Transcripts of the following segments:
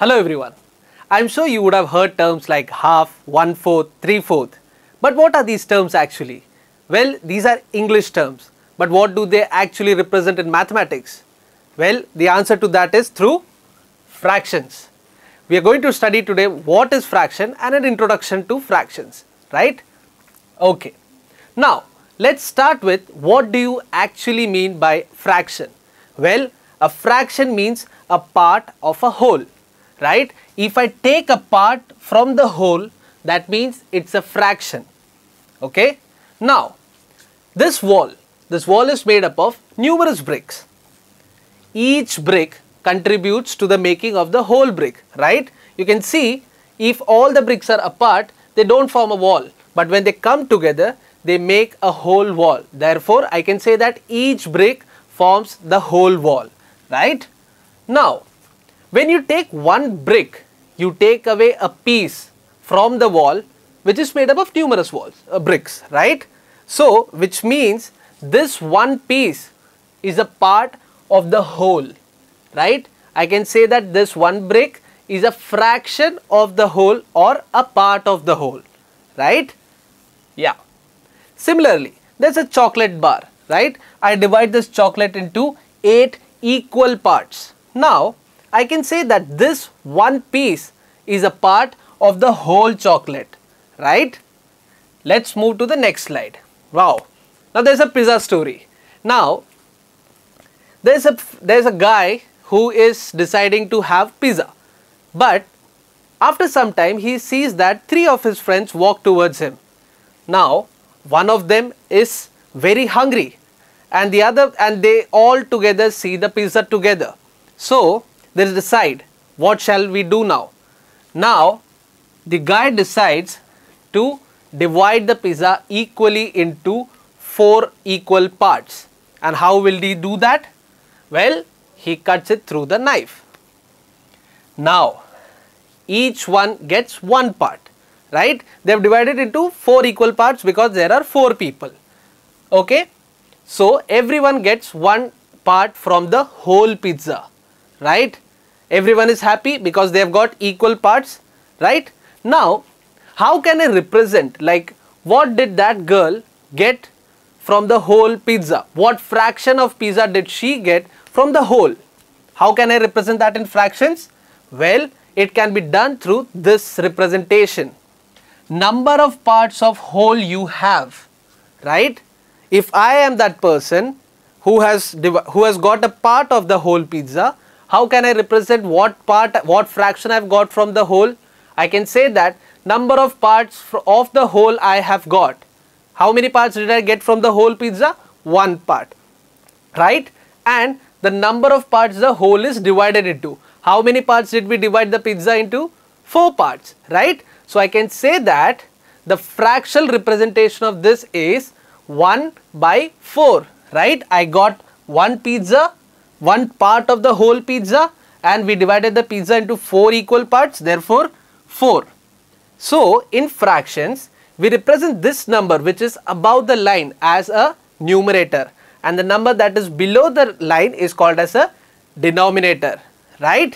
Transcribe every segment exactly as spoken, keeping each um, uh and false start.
Hello everyone. I'm sure you would have heard terms like half, one-fourth, three-fourth. But what are these terms actually? Well, these are English terms. But what do they actually represent in mathematics? Well, the answer to that is through fractions. We are going to study today what is fraction and an introduction to fractions, right? Okay. Now, let's start with what do you actually mean by fraction? Well, a fraction means a part of a whole. Right? If I take a part from the whole, that means it's a fraction. Okay? Now, this wall, this wall is made up of numerous bricks. Each brick contributes to the making of the whole brick. Right? You can see if all the bricks are apart, they don't form a wall. But when they come together, they make a whole wall. Therefore, I can say that each brick forms the whole wall. Right? Now, when you take one brick, you take away a piece from the wall which is made up of numerous walls, uh, bricks, right? So, which means this one piece is a part of the whole, right? I can say that this one brick is a fraction of the whole or a part of the whole, right? Yeah. Similarly, there's a chocolate bar, right? I divide this chocolate into eight equal parts. Now, I can say that this one piece is a part of the whole chocolate, right? Let's move to the next slide. Wow. Now there's a pizza story. Now, there's a, there's a guy who is deciding to have pizza. But after some time, he sees that three of his friends walk towards him. Now, one of them is very hungry and the other, and they all together see the pizza together. So, they decide, what shall we do now? Now, the guy decides to divide the pizza equally into four equal parts. And how will he do that? Well, he cuts it through the knife. Now, each one gets one part, right? They have divided into four equal parts because there are four people. Okay? So, everyone gets one part from the whole pizza. Right? Everyone is happy because they have got equal parts, right? Now, how can I represent, like, what did that girl get from the whole pizza? What fraction of pizza did she get from the whole? How can I represent that in fractions? Well, it can be done through this representation. Number of parts of whole you have, right? If I am that person who has, who has got a part of the whole pizza, how can I represent what part, what fraction I have got from the whole? I can say that number of parts of the whole I have got. How many parts did I get from the whole pizza? One part, right? And the number of parts the whole is divided into. How many parts did we divide the pizza into? Four parts, right? So I can say that the fractional representation of this is one by four, right? I got one pizza, one part of the whole pizza, and we divided the pizza into four equal parts, therefore four. So in fractions, we represent this number which is above the line as a numerator, and the number that is below the line is called as a denominator, right?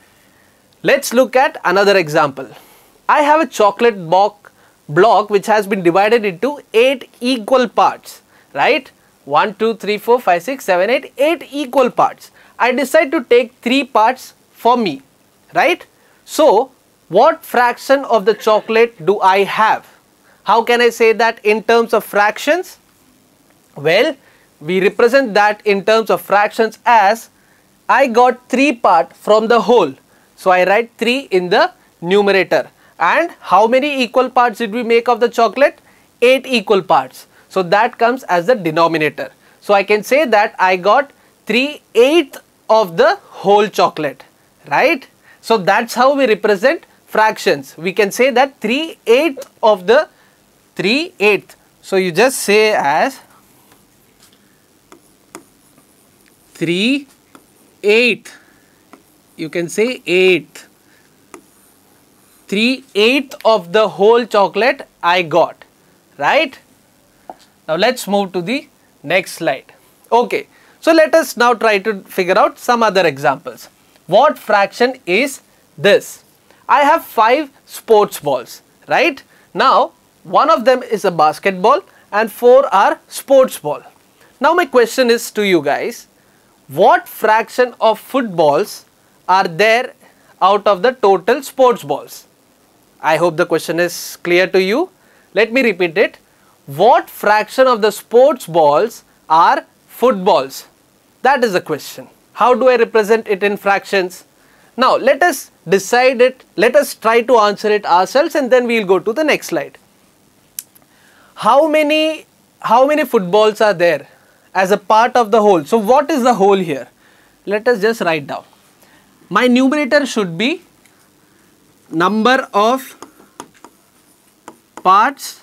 Let's look at another example. I have a chocolate block, block which has been divided into eight equal parts, right? one, two, three, four, five, six, seven, eight, eight equal parts. I decide to take three parts for me, right? So, what fraction of the chocolate do I have? How can I say that in terms of fractions? Well, we represent that in terms of fractions as I got three parts from the whole. So, I write three in the numerator. And how many equal parts did we make of the chocolate? eight equal parts. So that comes as the denominator. So I can say that I got three eighths of the whole chocolate, right? So that's how we represent fractions. We can say that three eighths of the three eighths. So you just say as three eighths. You can say eighth. three eighths of the whole chocolate I got, right? Now let's move to the next slide. Okay, so let us now try to figure out some other examples. What fraction is this. I have five sports balls, right? Now, one of them is a basketball and four are sports ball. Now, my question is to you guys, what fraction of footballs are there out of the total sports balls? I hope the question is clear to you. Let me repeat it. What fraction of the sports balls are footballs? That is the question. How do I represent it in fractions? Now, let us decide it. Let us try to answer it ourselves and then we will go to the next slide. How many, how many footballs are there as a part of the whole? So, what is the whole here? Let us just write down. My numerator should be number of parts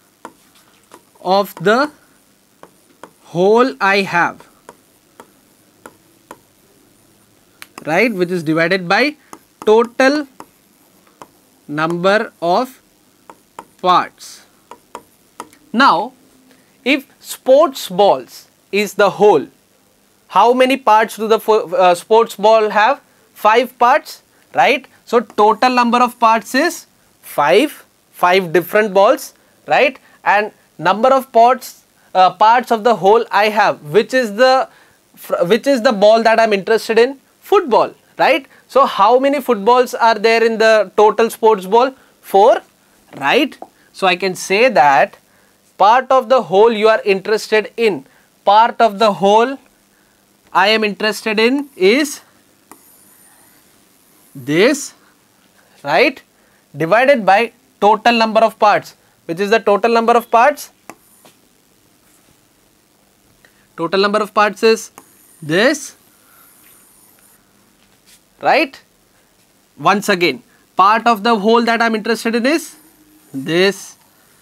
of the whole I have, right, which is divided by total number of parts. Now, if sports balls is the whole, how many parts do the uh, sports ball have? Five parts, right? So, total number of parts is five, five different balls, right? And number of parts, uh, parts of the whole I have, which is the, which is the ball that I am interested in? Football, right? So, how many footballs are there in the total sports ball? Four, right? So, I can say that part of the whole you are interested in, part of the whole I am interested in is this, right, divided by total number of parts, which is the total number of parts. Total number of parts is this, right? Once again, part of the whole that I am interested in is this,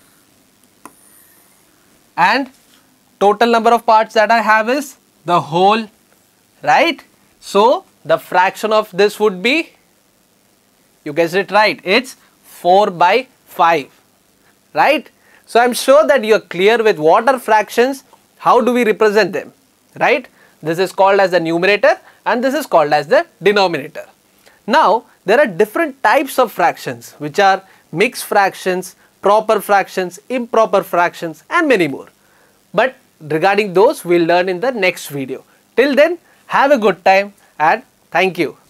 and total number of parts that I have is the whole, right? So, the fraction of this would be, you guessed it right, it's four by five, right? So, I am sure that you are clear with what are fractions, how do we represent them, right? This is called as the numerator and this is called as the denominator. Now, there are different types of fractions which are mixed fractions, proper fractions, improper fractions and many more. But regarding those we will learn in the next video. Till then, have a good time and thank you.